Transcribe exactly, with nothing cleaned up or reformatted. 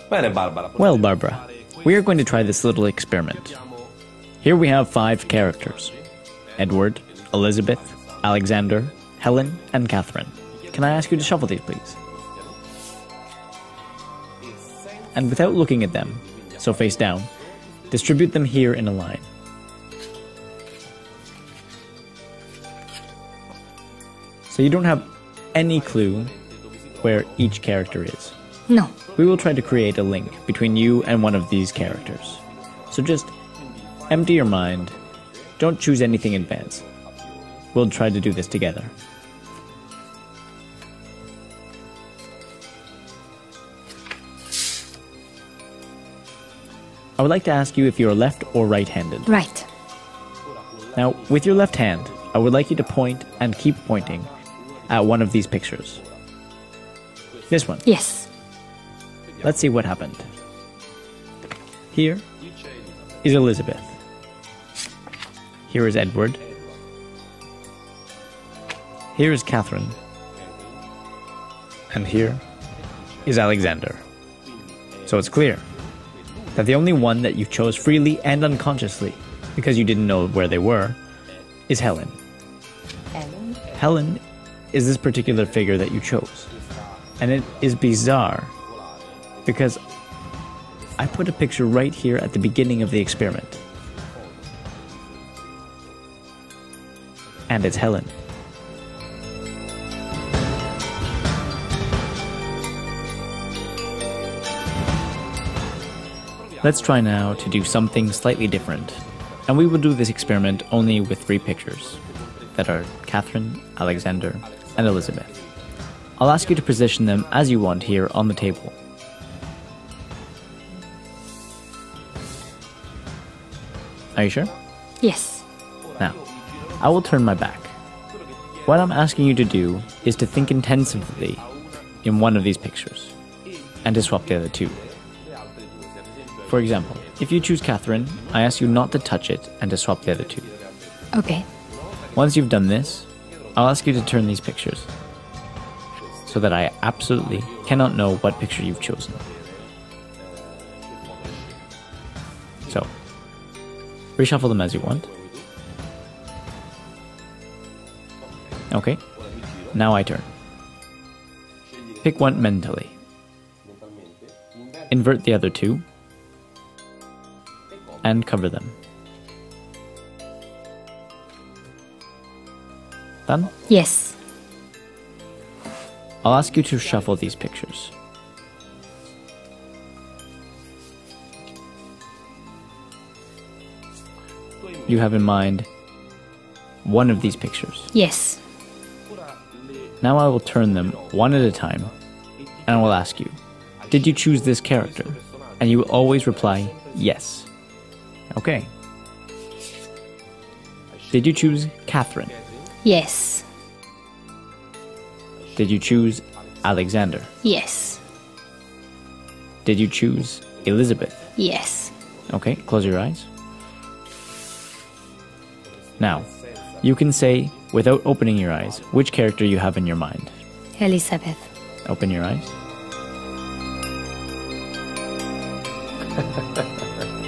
Well, Barbara, we are going to try this little experiment. Here we have five characters: Edward, Elizabeth, Alexander, Helen, and Catherine. Can I ask you to shuffle these, please? And without looking at them, so face down, distribute them here in a line. So you don't have any clue where each character is. No. We will try to create a link between you and one of these characters. So just empty your mind. Don't choose anything in advance. We'll try to do this together. I would like to ask you if you are left or right-handed. Right. Now, with your left hand, I would like you to point and keep pointing at one of these pictures. This one. Yes. Let's see what happened. Here is Elizabeth. Here is Edward. Here is Catherine. And here is Alexander. So it's clear that the only one that you chose freely and unconsciously, because you didn't know where they were, is Helen. Helen? Helen is this particular figure that you chose. And it is bizarre, because I put a picture right here at the beginning of the experiment. And it's Helen. Let's try now to do something slightly different, and we will do this experiment only with three pictures that are Catherine, Alexander, and Elizabeth. I'll ask you to position them as you want here on the table. Are you sure? Yes. Now, I will turn my back. What I'm asking you to do is to think intensively in one of these pictures, and to swap the other two. For example, if you choose Catherine, I ask you not to touch it and to swap the other two. Okay. Once you've done this, I'll ask you to turn these pictures, so that I absolutely cannot know what picture you've chosen. So, reshuffle them as you want. Okay, now I turn. Pick one mentally. Invert the other two, and cover them. Done? Yes. I'll ask you to shuffle these pictures. You have in mind one of these pictures. Yes. Now I will turn them one at a time, and I will ask you, did you choose this character? And you will always reply, yes. Okay. Did you choose Catherine? Yes. Did you choose Alexander? Yes. Did you choose Elizabeth? Yes. Okay, close your eyes. Now, you can say, without opening your eyes, which character you have in your mind. Elizabeth. Open your eyes.